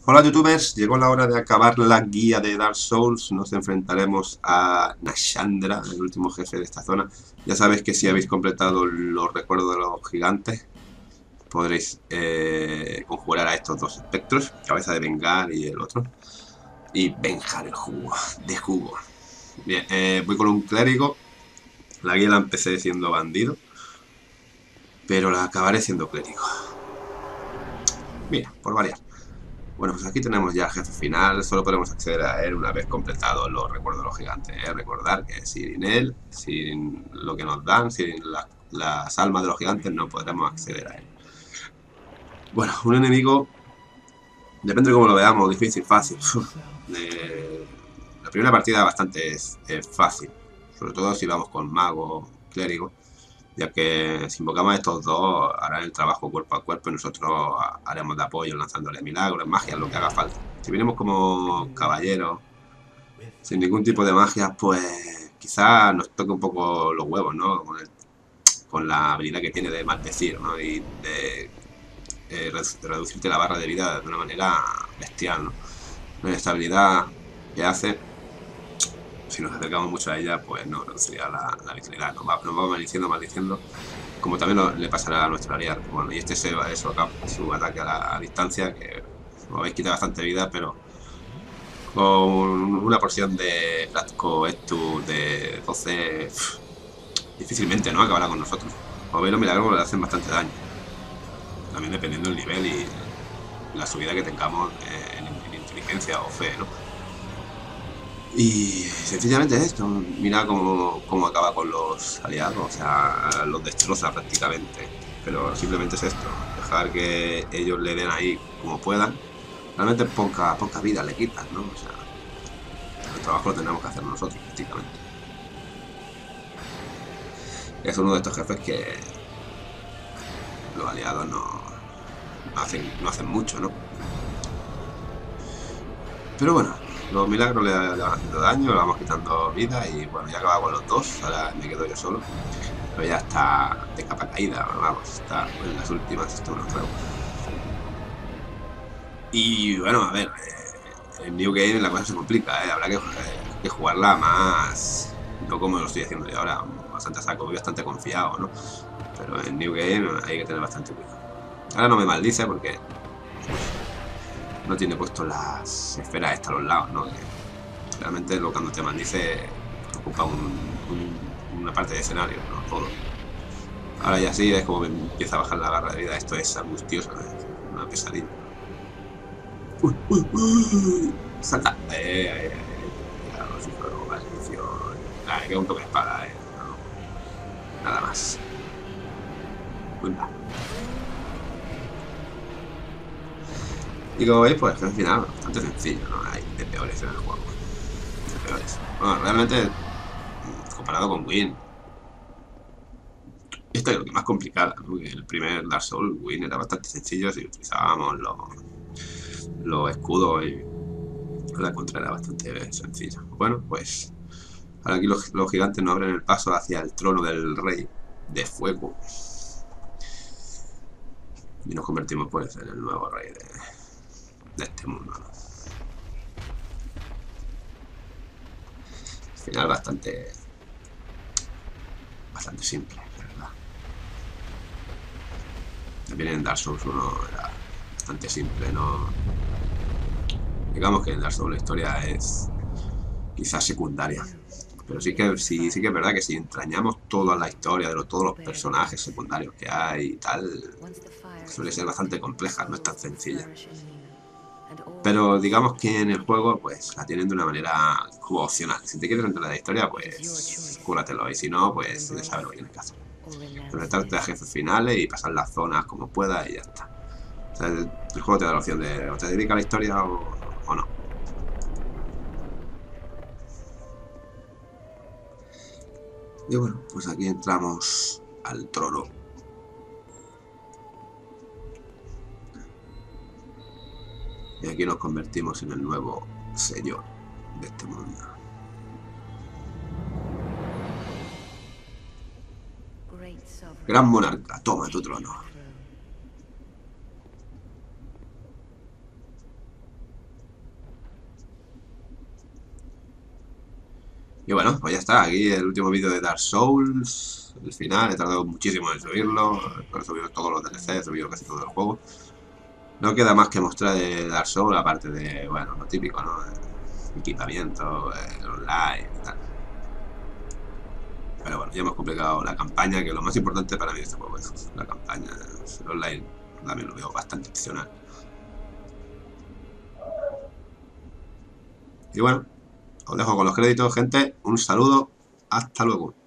Hola youtubers, llegó la hora de acabar la guía de Dark Souls. Nos enfrentaremos a Nashandra, el último jefe de esta zona. Ya sabéis que si habéis completado los recuerdos de los gigantes, podréis conjurar a estos dos espectros, Cabeza de Vengar y el otro, y venjar el jugo, de jugo. Bien, voy con un clérigo. La guía la empecé siendo bandido, pero la acabaré siendo clérigo. Mira, por variar. Bueno, pues aquí tenemos ya el jefe final, solo podemos acceder a él una vez completados los recuerdos de los gigantes. Recordar que sin él, sin lo que nos dan, sin las almas de los gigantes, no podremos acceder a él. Bueno, un enemigo, depende de cómo lo veamos, difícil, fácil. La primera partida bastante es fácil, sobre todo si vamos con mago, clérigo, ya que si invocamos a estos dos harán el trabajo cuerpo a cuerpo y nosotros haremos de apoyo lanzándole milagros, magia, lo que haga falta. Si venimos como caballeros, sin ningún tipo de magia, pues quizás nos toque un poco los huevos, ¿no? Con la habilidad que tiene de maldecir, ¿no? Y de reducirte la barra de vida de una manera bestial, ¿no? Esta habilidad que hace, si nos acercamos mucho a ella, pues no reduciría la vitalidad, nos va maldiciendo, como también le pasará a nuestro aliado. Bueno, y este su ataque a la distancia, que como veis quita bastante vida, pero con una porción de Blasco Estu de 12, difícilmente no acabará con nosotros. O ver los milagros le hacen bastante daño. También dependiendo del nivel y la subida que tengamos en inteligencia o fe, ¿no? Y sencillamente es esto, mira cómo acaba con los aliados, o sea, los destroza prácticamente. Pero simplemente es esto, dejar que ellos le den ahí como puedan. Realmente poca vida le quitan, ¿no? O sea, el trabajo lo tenemos que hacer nosotros prácticamente. Es uno de estos jefes que los aliados no hacen mucho, ¿no? Pero bueno, los milagros le van haciendo daño, le vamos quitando vida y bueno, ya acababa con los dos, ahora me quedo yo solo. Pero ya está de capa caída, vamos, está en las últimas, esto no juego. Y bueno, a ver, en New Game la cosa se complica, habrá que jugarla más, no como lo estoy haciendo yo ahora, bastante a saco, voy bastante confiado, ¿no? Pero en New Game hay que tener bastante cuidado. Ahora no me maldice porque no tiene puesto las esferas estas a los lados, ¿no? Que realmente cuando te maldice ocupa una parte de escenario, no todo. Ahora ya sí, es como me empieza a bajar la barra de vida. Esto es angustioso, es una pesadilla. ¡Uy, uy, uy! ¡Salta! Cuidado, hijo, maldición. Que un toque espada, no, nada más. Uy, y como veis, pues al final bastante sencillo, ¿no? Hay de peores en el juego. De peores. Bueno, realmente, comparado con Win, esta es lo que más complicada, ¿no? El primer Dark Souls, Win era bastante sencillo si utilizábamos los escudos y la contra era bastante sencilla. Bueno, pues ahora aquí los gigantes nos abren el paso hacia el trono del rey de fuego y nos convertimos pues en el nuevo rey de este mundo, ¿no? Al final bastante simple, la verdad. También en Dark Souls 1 era bastante simple, ¿no? Digamos que en Dark Souls la historia es quizás secundaria. Pero sí que es verdad que si entrañamos toda la historia de todos los personajes secundarios que hay y tal, suele ser bastante compleja, no es tan sencilla. Pero digamos que en el juego pues la tienen de una manera como opcional. Si te quieres entrar en la historia, pues cúratelo. Y si no, pues ya sabes lo que tienes que hacer. Enfrentarte a jefes finales y pasar las zonas como puedas y ya está. O sea, el juego te da la opción de o te dedica a la historia o no. Y bueno, pues aquí entramos al trono. Y aquí nos convertimos en el nuevo señor de este mundo. Gran monarca, toma tu trono. Y bueno, pues ya está, aquí el último vídeo de Dark Souls, el final, he tardado muchísimo en subirlo, he subido todos los DLC, he subido casi todo el juego. No queda más que mostrar de Dark Souls, aparte de, bueno, lo típico, ¿no? Equipamiento, online y tal. Pero bueno, ya hemos completado la campaña, que lo más importante para mí de este juego es la campaña. El online también lo veo bastante opcional. Y bueno, os dejo con los créditos, gente. Un saludo. Hasta luego.